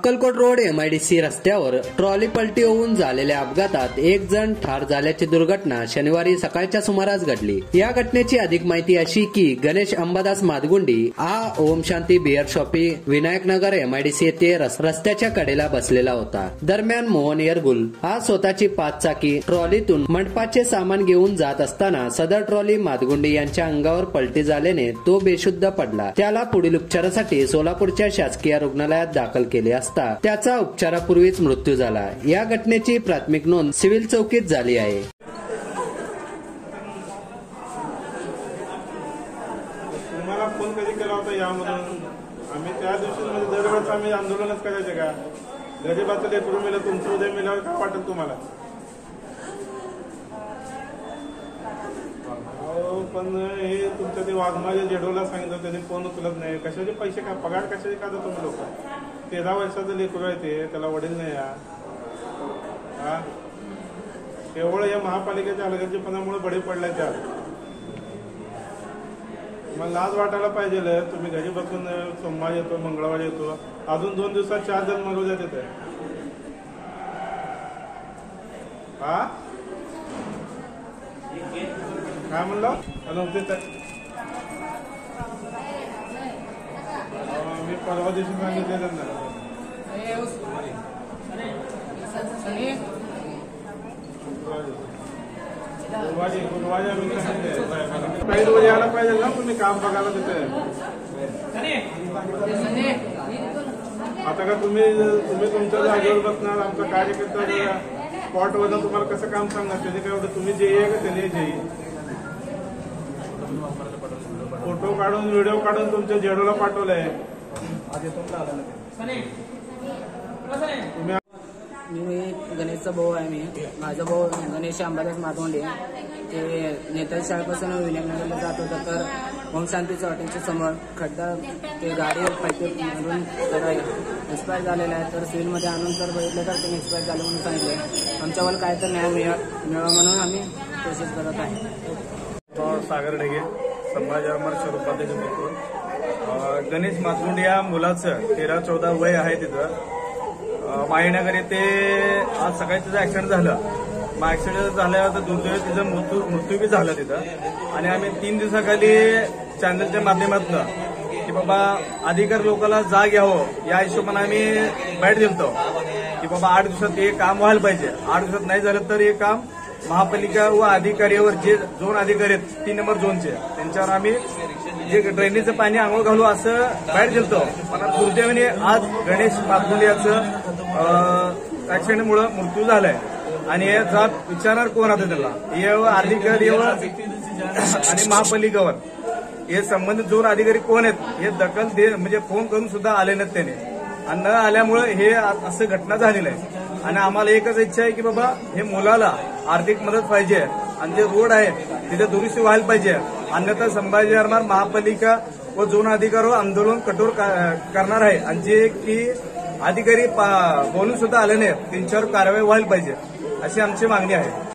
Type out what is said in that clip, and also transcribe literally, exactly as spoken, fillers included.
Akkalkot road MIDC रस्त्यावर trolley पलटी होऊन झालेल्या अपघातात एक जण ठार झाल्याची दुर्घटना शनिवारी सकाळच्या सुमारास घडली। या घटनेची अधिक माहिती अशी की गणेश अंबादास मादगुंडी हा Om Shanti beer shoppe Vinayaknagar MIDC येथे रस्त्याच्या कडेला बसलेला होता। दरम्यान मोहन येरगुल हा स्वतःची पाच चाकी ट्रॉलीतून मंडपाचे सामान घेऊन जात असताना सदर ट्रॉली मादगुंडी यांच्या अंगावर पलटी झाल्याने तो बेशुद्ध पडला। त्याला पुढील उपचारासाठी सोलापूरच्या शासकीय रुग्णालयात दाखल केले असता त्याचा उपचारापूर्वीच मृत्यू झाला। या घटनेची प्राथमिक नोंद सिव्हिल चौकीत झाली आहे। तुम्हाला फोन कधी केला होता यामधून? आम्ही त्या दिवशी म्हणजे दरवेळेस आम्ही आंदोलनच करायचे का? गरीबाचं लेकरू मेलं, तुमचं उदय मेल्यावर काय वाटत तुम्हाला? पण हे तुमच्या ते वाघमाच्या जेडोला सांगितलं त्याने फोन उचलत नाही। कशाचे पैसे का पगार कशाचे का तुम्ही लोक? तेरा वर्षाचं लेकरू आहे ते, त्याला वडील नाही हा केवळ या महापालिकेच्या हलगर्जीपणामुळे बळी पडलाय त्या। मग लाज वाटायला पाहिजे। तुम्ही घरी बसून सोमवार येतो, मंगळवार येतो, अजून दोन दिवसात चार जण मरू द्या तिथे हा काय म्हणलं? मी परवा दिवशी सांगितले त्यांना गुरुवारी गुरुवारी आम्ही काही रोज यायला पाहिजे ना तुम्ही काम बघायला तिथे। आता का तुम्ही तुम्ही तुमच्या जागेवर बसणार, आमचा कार्यकर्ता स्पॉट वरून तुम्हाला कसं काम सांगणार? त्याने काय होतं? तुम्ही जे आहे का त्याने जे फोटो काढून व्हिडिओ काढून तुमच्या जेडोला पाठवलंय। मी गणेशचा भाऊ आहे। मी माझा भाऊ गणेश अंबादास मादगुंडी ते नेताजी शाळेपासून विनायकनगरला जात होता, तर ओम शांतीच्या हॉटेलच्या समोर खड्डा ते गाडी पैसे म्हणून जरा एक्सपायर झालेला आहे। तर सिव्हिलमध्ये आणून तर बघितलं तर त्यांनी एक्सपायर झालं म्हणून सांगितले। आमच्यावर काय तर न्याय मिळावा म्हणून आम्ही कोशिश करत आहे। सागर ढगे संभाजी महाराज उपाध्यक्ष मित्र गणेश मादगुंडी या मुलाचं तेरा चौदा वय आहे। तिथं माहीनगर येथे आज सकाळी तिचं ऍक्सिडेंट झालं। मग ऍक्सिडेंट झाल्यावर दुर्दैवी तिचा मृत्यू मृत्यू बी झाला तिथं। आणि आम्ही तीन दिवसाखाली चॅनलच्या माध्यमातून की बाबा अधिकारी लोकांना जाग घ्यावं या हिशोबाने आम्ही बॅट दिलतो की बाबा आठ दिवसात हे काम व्हायला पाहिजे। आठ दिवसात नाही झालं तर हे काम महापालिका व अधिकाऱ्यावर जे झोन अधिकारी आहेत तीन नंबर झोनचे त्यांच्यावर आम्ही जे ड्रेनेजचं पाणी आंघोळ घालू असं बाहेर दिलतो। पण दुर्दैवाने आज गणेश मादगुंडी याचं ऍक्सिडेंटमुळे मृत्यू झालाय। आणि हे जाब विचारणार कोण आता त्याला? हे अधिकारी आणि महापालिकेवर हे संबंधित झोन अधिकारी कोण आहेत हे दखल दे म्हणजे फोन करून सुद्धा आले नाहीत त्याने। आणि न आल्यामुळे हे असं घटना झालेलं आहे। आणि आम्हाला एकच इच्छा आहे की बाबा हे मुलाला आर्थिक मदत पाहिजे आणि जे रोड आहे तिथे दुरुस्ती व्हायला पाहिजे। अन्यथा संभाजी महापालिका व झोन अधिकारी आंदोलन कठोर करणार आहे। आणि जे की अधिकारी बोलून सुद्धा आले नाही त्यांच्यावर कारवाई व्हायला पाहिजे अशी आमची मागणी आहे।